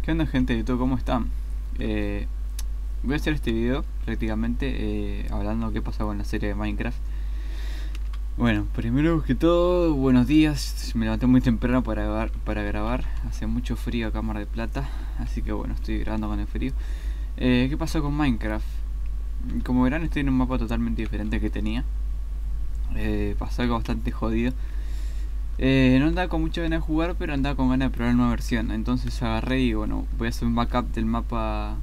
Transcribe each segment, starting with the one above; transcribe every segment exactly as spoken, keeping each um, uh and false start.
¿Qué onda, gente de YouTube? ¿Cómo están? Eh, voy a hacer este video prácticamente eh, hablando qué pasó con la serie de Minecraft. Bueno, primero que todo, buenos días. Me levanté muy temprano para grabar, para grabar. Hace mucho frío acá en Mar del Plata, así que bueno, estoy grabando con el frío. Eh, ¿Qué pasó con Minecraft? Como verán, estoy en un mapa totalmente diferente que tenía. Eh, pasó algo bastante jodido. Eh, no andaba con mucha ganas de jugar, pero andaba con ganas de probar una nueva versión. Entonces agarré y bueno, voy a hacer un backup del mapa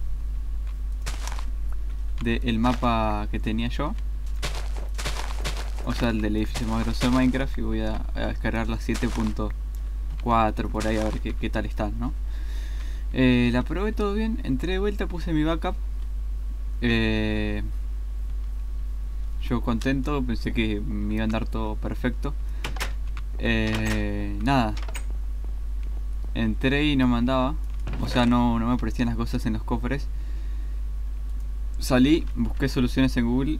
del mapa que tenía yo, o sea, el del edificio más grosso de Minecraft, y voy a, a descargar la siete punto cuatro por ahí a ver qué, qué tal están, ¿no? Eh, la probé todo bien, entré de vuelta, puse mi backup. Eh, yo contento, pensé que me iba a andar todo perfecto. Eh, nada, entré y no me andaba, o sea, no, no me aparecían las cosas en los cofres. Salí, busqué soluciones en Google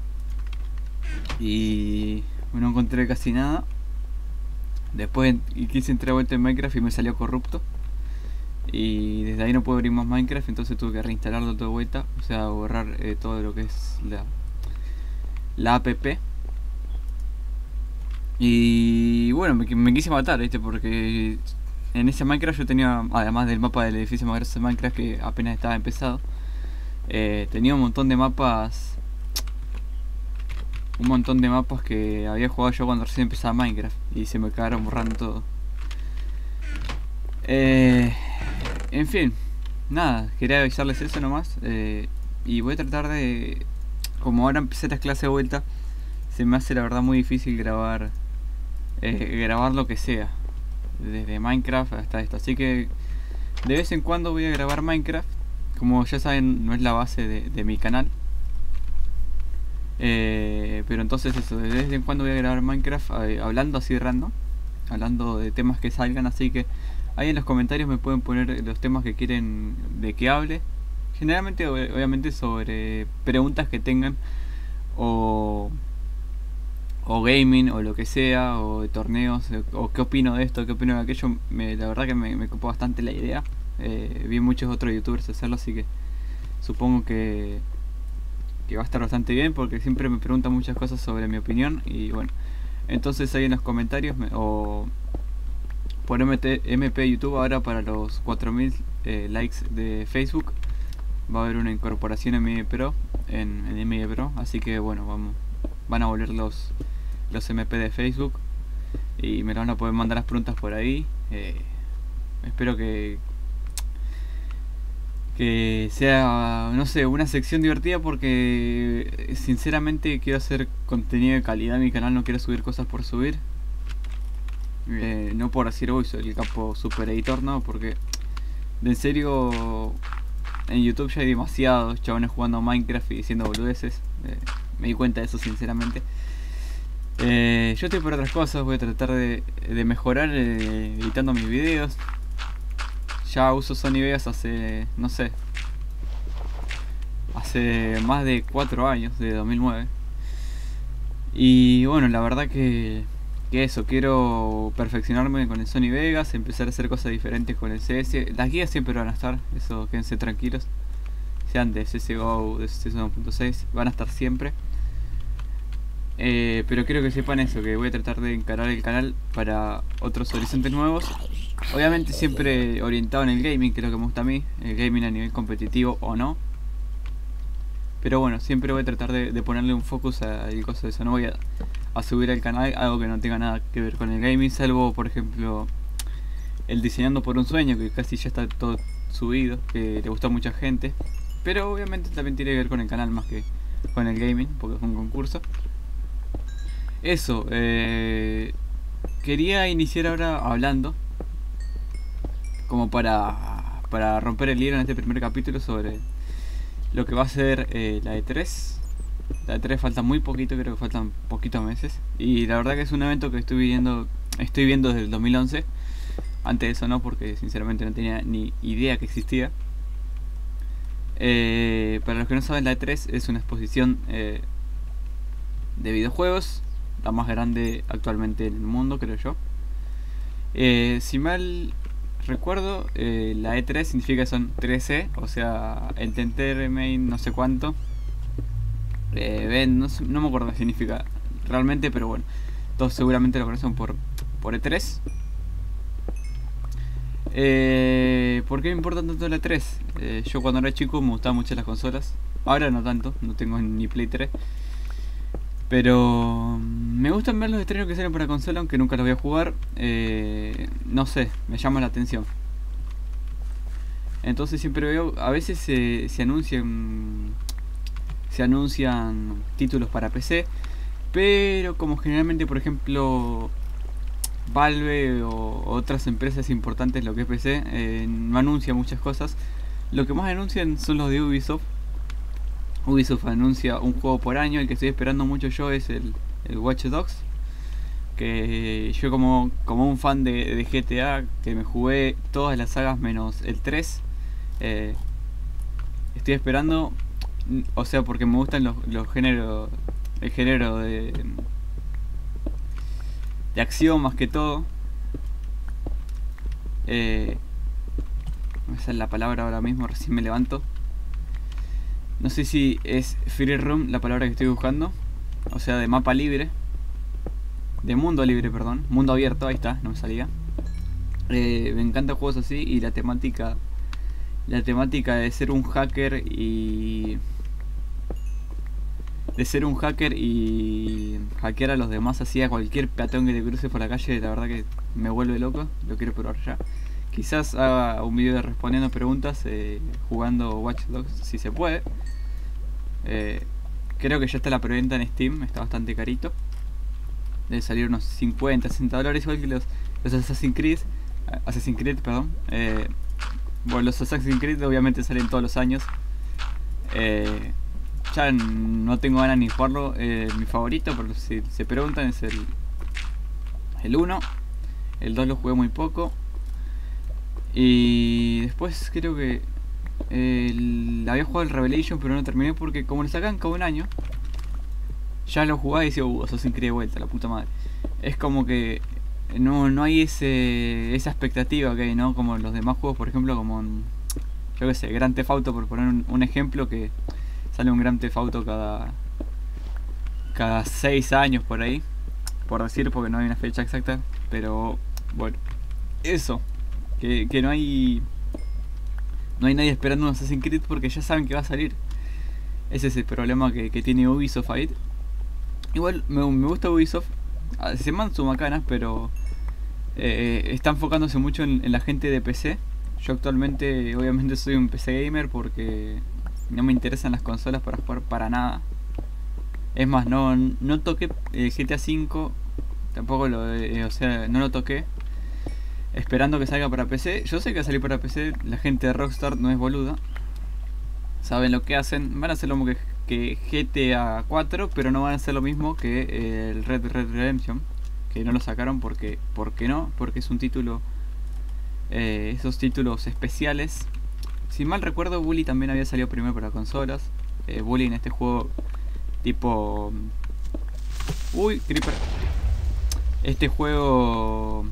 y no encontré casi nada. Después quise entrar de vuelta en Minecraft y me salió corrupto. Y desde ahí no puedo abrir más Minecraft, entonces tuve que reinstalarlo todo de vuelta. O sea, borrar eh, todo lo que es la, la app. Y bueno, me, me quise matar, ¿viste? Porque en ese Minecraft yo tenía, además del mapa del edificio más grande de Minecraft que apenas estaba empezado, eh, tenía un montón de mapas un montón de mapas que había jugado yo cuando recién empezaba Minecraft y se me quedaron borrando todo. Eh, en fin, nada, quería avisarles eso nomás. Eh, y voy a tratar de, como ahora empecé las clases de vuelta, se me hace la verdad muy difícil grabar, eh, grabar lo que sea, desde Minecraft hasta esto. Así que de vez en cuando voy a grabar Minecraft. Como ya saben, no es la base de, de mi canal. Eh, pero entonces eso, de vez en cuando voy a grabar Minecraft eh, hablando así random, hablando de temas que salgan, así que ahí en los comentarios me pueden poner los temas que quieren de que hable. Generalmente, obviamente, sobre preguntas que tengan, o, o gaming, o lo que sea, o de torneos, o qué opino de esto, qué opino de aquello. Me, la verdad que me, me copó bastante la idea. Eh, vi muchos otros youtubers hacerlo, así que supongo que que va a estar bastante bien, porque siempre me preguntan muchas cosas sobre mi opinión. Y bueno, entonces ahí en los comentarios me, o por M T, M P YouTube, ahora para los cuatro mil eh, likes de Facebook va a haber una incorporación en mi Pro, en, en M I Pro, así que bueno, vamos, van a volver los los M P de Facebook y me van a poder mandar las preguntas por ahí. Eh, espero que que sea, no sé, una sección divertida, porque sinceramente quiero hacer contenido de calidad en mi canal, no quiero subir cosas por subir. Eh, no por decir, uy, soy el capo super editor, no, porque de en serio en YouTube ya hay demasiados chabones jugando Minecraft y diciendo boludeces. Eh, me di cuenta de eso, sinceramente. Eh, yo estoy por otras cosas, voy a tratar de, de mejorar eh, editando mis videos. Ya uso Sony Vegas hace, no sé, hace más de cuatro años, de dos mil nueve. Y bueno, la verdad que, que eso, quiero perfeccionarme con el Sony Vegas, empezar a hacer cosas diferentes con el C S. Las guías siempre van a estar, eso, quédense tranquilos. Sean de C S G O, de C S uno punto seis, van a estar siempre. Eh, pero quiero que sepan eso, que voy a tratar de encarar el canal para otros horizontes nuevos. Obviamente siempre orientado en el gaming, que es lo que me gusta a mí, el gaming a nivel competitivo o no. Pero bueno, siempre voy a tratar de, de ponerle un focus a el coso de eso. No voy a, a subir al canal algo que no tenga nada que ver con el gaming, salvo por ejemplo el diseñando por un sueño, que casi ya está todo subido, que le gusta a mucha gente. Pero obviamente también tiene que ver con el canal más que con el gaming, porque es un concurso. Eso, eh, quería iniciar ahora hablando, como para, para romper el hielo en este primer capítulo, sobre lo que va a ser eh, la E tres. La E tres falta muy poquito, creo que faltan poquitos meses. Y la verdad que es un evento que estoy viendo, estoy viendo desde el dos mil once. Antes de eso no, porque sinceramente no tenía ni idea que existía. Eh, para los que no saben, la E tres es una exposición eh, de videojuegos, la más grande actualmente en el mundo, creo yo. Eh, si mal recuerdo, eh, la E tres significa que son trece, o sea, Entertainment no sé cuánto. Eh, ven, no, sé, no me acuerdo qué significa realmente, pero bueno, todos seguramente lo conocen por, por E tres. Eh, ¿Por qué me importa tanto la E tres? Eh, yo cuando era chico me gustaban mucho las consolas. Ahora no tanto, no tengo ni Play tres. Pero me gustan ver los estrenos que salen para consola, aunque nunca los voy a jugar. Eh, no sé, me llama la atención. Entonces siempre veo, a veces se, se anuncian se anuncian títulos para P C, pero como generalmente, por ejemplo, Valve o otras empresas importantes, lo que es P C, eh, no anuncia muchas cosas. Lo que más anuncian son los de Ubisoft. Ubisoft anuncia un juego por año. El que estoy esperando mucho yo es el, el Watch Dogs, que yo como, como un fan de, de G T A, que me jugué todas las sagas menos el tres, eh, estoy esperando, o sea, porque me gustan los, los géneros, el género de, de acción más que todo. Eh, esa es la palabra ahora mismo, recién me levanto. No sé si es free roam la palabra que estoy buscando, o sea, de mapa libre, de mundo libre, perdón, mundo abierto, ahí está, no me salía. Eh, me encantan juegos así, y la temática, la temática de ser un hacker y de ser un hacker y hackear a los demás así, a cualquier peatón que te cruce por la calle, la verdad que me vuelve loco, lo quiero probar ya. Quizás haga un video de respondiendo preguntas, eh, jugando Watch Dogs si se puede. Eh, creo que ya está la preventa en Steam, está bastante carito. Debe salir unos cincuenta, sesenta dólares, igual que los, los Assassin's Creed. Assassin's Creed, perdón. Eh, bueno, los Assassin's Creed obviamente salen todos los años. Eh, ya no tengo ganas ni jugarlo. Eh, mi favorito, por si se preguntan, es el el uno. El dos lo jugué muy poco. Y después creo que el, había jugado el Revelation, pero no terminé porque como lo sacan cada un año, ya lo jugaba y decía, uh, Assassin's Creed de vuelta, la puta madre. Es como que no, no hay ese esa expectativa que hay, ¿no? Como los demás juegos, por ejemplo, como en, yo que sé, Grand Theft Auto, por poner un, un ejemplo, que sale un Grand Theft Auto cada cada seis años por ahí, por decir, porque no hay una fecha exacta, pero bueno, eso. Que, que no hay no hay nadie esperando un Assassin's Creed porque ya saben que va a salir. Ese es el problema que, que tiene Ubisoft ahí. Igual me, me gusta Ubisoft, se mandan sus macanas, pero eh, está enfocándose mucho en, en la gente de P C. Yo actualmente obviamente soy un P C gamer porque no me interesan las consolas para jugar para nada. Es más, no, no toqué eh, G T A cinco, tampoco lo, eh, o sea, no lo toqué, esperando que salga para P C. Yo sé que va a salir para P C, la gente de Rockstar no es boluda, saben lo que hacen, van a hacer lo mismo que, que G T A cuatro, pero no van a hacer lo mismo que eh, el Red Red Redemption, que no lo sacaron porque, ¿por qué no? Porque es un título, eh, esos títulos especiales. Si mal recuerdo, Bully también había salido primero para consolas. eh, Bully en este juego tipo... Uy, Creeper. Este juego...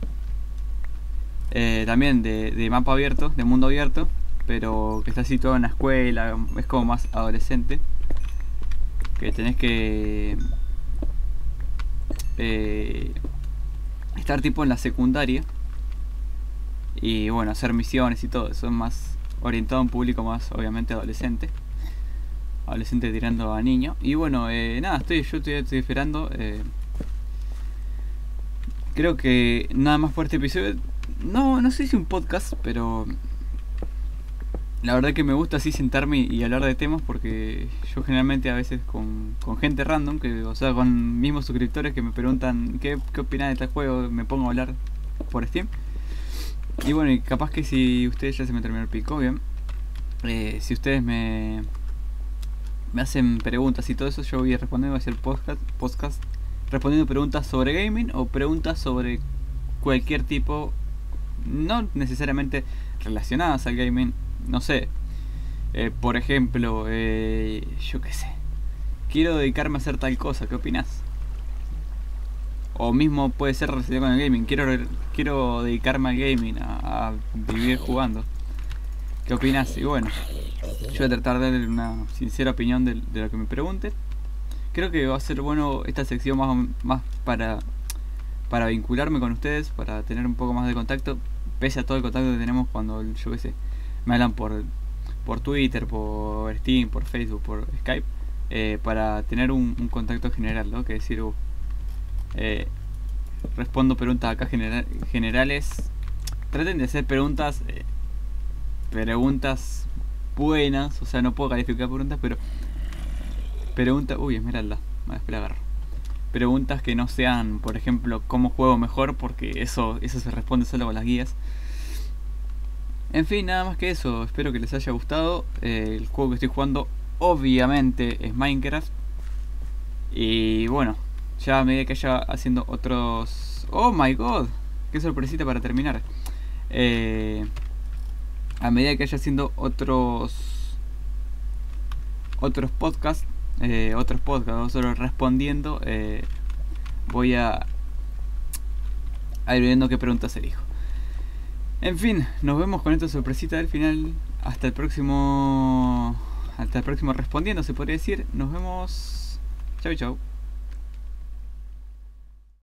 Eh, también de, de mapa abierto, de mundo abierto, pero que está situado en la escuela, es como más adolescente, que tenés que eh, estar tipo en la secundaria y bueno, hacer misiones y todo eso. Es más orientado a un público más obviamente adolescente, adolescente tirando a niño. Y bueno, eh, nada, estoy yo estoy, estoy esperando. eh, creo que nada más por este episodio. No, no sé si un podcast, pero la verdad que me gusta así sentarme y hablar de temas, porque yo generalmente a veces con, con gente random, que, o sea, con mismos suscriptores que me preguntan qué, qué opinan de tal juego, me pongo a hablar por Steam. Y bueno, y capaz que si ustedes ya se me terminó el pico, bien. Eh, si ustedes me, me hacen preguntas y todo eso, yo voy a responder, voy a hacer podcast, podcast respondiendo preguntas sobre gaming o preguntas sobre cualquier tipo, no necesariamente relacionadas al gaming. No sé, eh, por ejemplo, eh, yo qué sé, quiero dedicarme a hacer tal cosa, ¿qué opinas? o mismo puede ser relacionado con el gaming. Quiero, quiero dedicarme al gaming, a, a vivir jugando. ¿Qué opinas? Y bueno, yo voy a tratar de darle una sincera opinión de, de lo que me pregunten. Creo que va a ser bueno esta sección más, más para, para vincularme con ustedes, para tener un poco más de contacto, pese a todo el contacto que tenemos cuando, yo qué sé, me hablan por, por Twitter, por Steam, por Facebook, por Skype, eh, para tener un, un contacto general, ¿no? Que decir, uh, eh, respondo preguntas acá general, generales. Traten de hacer preguntas, eh, preguntas buenas, o sea, no puedo calificar preguntas, pero preguntas, uy, Esmeralda, me espera agarro. Preguntas que no sean, por ejemplo, cómo juego mejor, porque eso eso se responde solo con las guías. En fin, nada más que eso. Espero que les haya gustado. Eh, el juego que estoy jugando obviamente es Minecraft. Y bueno, ya a medida que haya haciendo otros... ¡Oh my god! ¡Qué sorpresita para terminar! Eh, a medida que haya haciendo otros... Otros podcasts, eh, otros podcasts, otros respondiendo, eh, voy a... a ir viendo qué preguntas elijo. En fin, nos vemos con esta sorpresita del final. Hasta el próximo... Hasta el próximo respondiendo, se podría decir. Nos vemos. Chau, chau.